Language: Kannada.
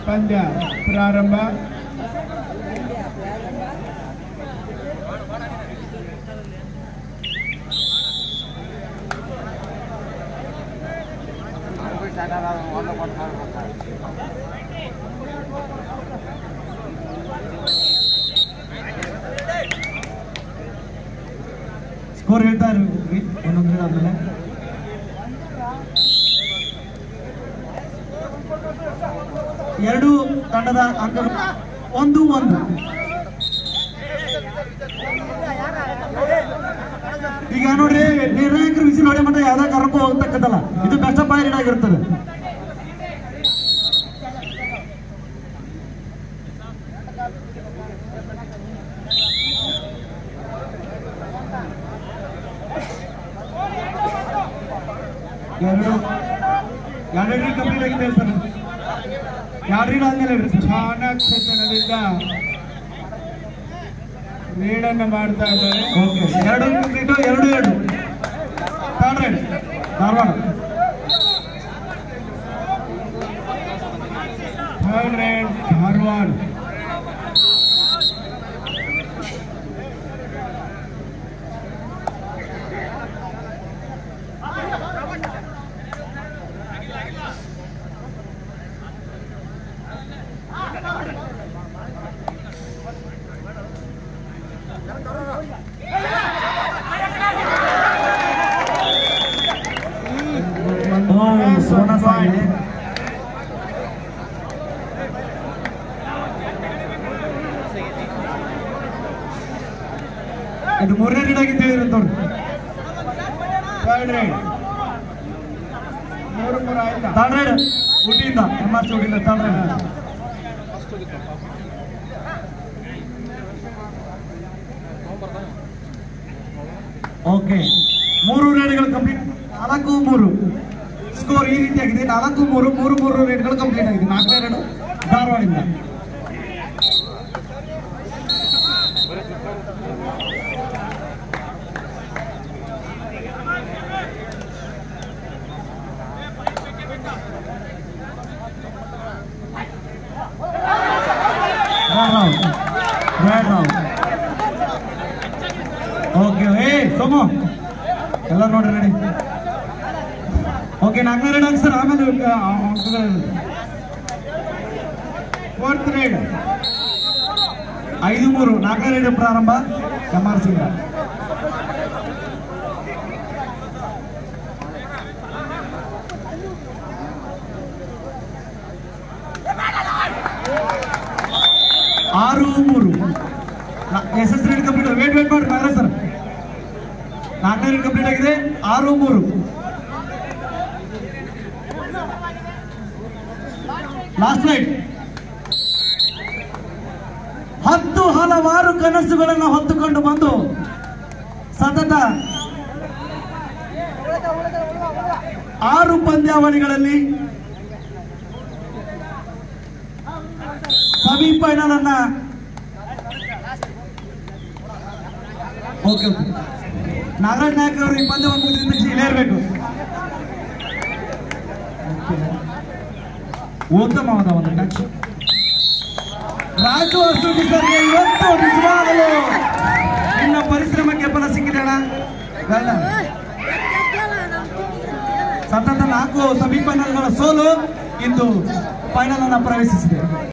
ಪಂದ್ಯ ಪ್ರಾರಂಭ. ಸ್ಕೋರ್ ಹೇಳ್ತಾ ಇರ್ರಿ ಒಂದೊಂದು ಆದ್ಮೇಲೆ. ಎರಡು ತಂಡದ ಅಂಕ 1-1. ಈಗ ನೋಡ್ರಿ, ನಿರ್ಣಾಯಕರು ವಿಸಿಲ್ ಹೊಡೆ ಮಟ್ಟ ಯಾವ್ದಾಗ ಕರ್ಕೊ ಹೋಗ್ತಕ್ಕಂತಲ್ಲ, ಇದು ಕಷ್ಟ ಪಾಯರಿಡ್ ಆಗಿರ್ತದೆ. ಎರಡು ಕಂಪ್ಲೀಟ್ ಆಗಿದೆ ಸರ್. ಎರಡು ಆದ್ಮೇಲೆ ಚಾಣಾಕ್ಷತನದಿಂದ ಲೀಡನ್ನು ಮಾಡ್ತಾ ಇದ್ದಾರೆ. Okay, 2 complete, 2-2 Dharwad. Third raid Dharwad. Sona Sai ಇದು 3ನೇ ರೈಡ್ ಆಗಿತ್ತು ಹೇಳಿರಂತವ್ರು. ಥರ್ಡ್ ರೈಡ್ 3 ಆಯ್ತಾ? ಥರ್ಡ್ ರೈಡ್ ಊಟಿಯಿಂದ MRC ಊಟಿಯಿಂದ ಥರ್ಡ್ ರೈಡ್. ಓಕೆ, 3 ರೈಡ್ಗಳು ಕಂಪ್ಲೀಟ್. 4-3 ಸ್ಕೋರ್ ಈ ರೀತಿಯಾಗಿದೆ. 4-3, 3 ರೈಡ್ಗಳು ಕಂಪ್ಲೀಟ್ ಆಗಿದೆ. 4ನೇ ರೈಡ್ ಧಾರವಾಡಿಂದ. ಓಕೆ, ಸೋಮು ಎಲ್ಲ ನೋಡ್ರಿ ರೆಡಿ. ಓಕೆ, 4ನೇ ರೈಡ್ ಆಗಿ ಸರ್. ಆಮೇಲೆ 4th ರೈಡ್ 5-3 4ನೇ ರೈಡ್ ಪ್ರಾರಂಭ MRC. 6-3 SS raid complete. Wait ಮಾಡಿ ನಾಗರಾಜ್ ಸರ್. 4ನೇ ರೈಡ್ ಕಂಪ್ಲೀಟ್ ಆಗಿದೆ. 6-3 ಲಾಸ್ಟ್ ರೈಡ್. 10 ಹಲವಾರು ಕನಸುಗಳನ್ನು ಹೊತ್ತುಕೊಂಡು ಬಂದು ಸತತ 6 ಪಂದ್ಯಾವಳಿಗಳಲ್ಲಿ ಸೆಮಿಫೈನಲ್ ಅನ್ನ ಓಕೆ ನಾಗರಾಜ್ ನಾಯಕ್ ಅವರು ಈ ಪಂದ್ಯವನ್ನು ಮುಗಿದ ತಕ್ಷಣ ಇಲ್ಲೇ ಇರಬೇಕು. ಉತ್ತಮವಾದ ಒಂದು ಟಚ್. ರಾಜು ಅಸೂಟಿ ಸರ್ಗೆ ಇವತ್ತು ನಿಜವಾಗಲೂ ನಿನ್ನ ಪರಿಶ್ರಮಕ್ಕೆ ಫಲ ಸಿಕ್ಕಿದೆ ಅಣ್ಣ. ಸತತ 4 ಸೆಮಿಫೈನಲ್ಗಳ ಸೋಲು ಇಂದು ಫೈನಲ್ ಅನ್ನ ಪ್ರವೇಶಿಸಿದೆ.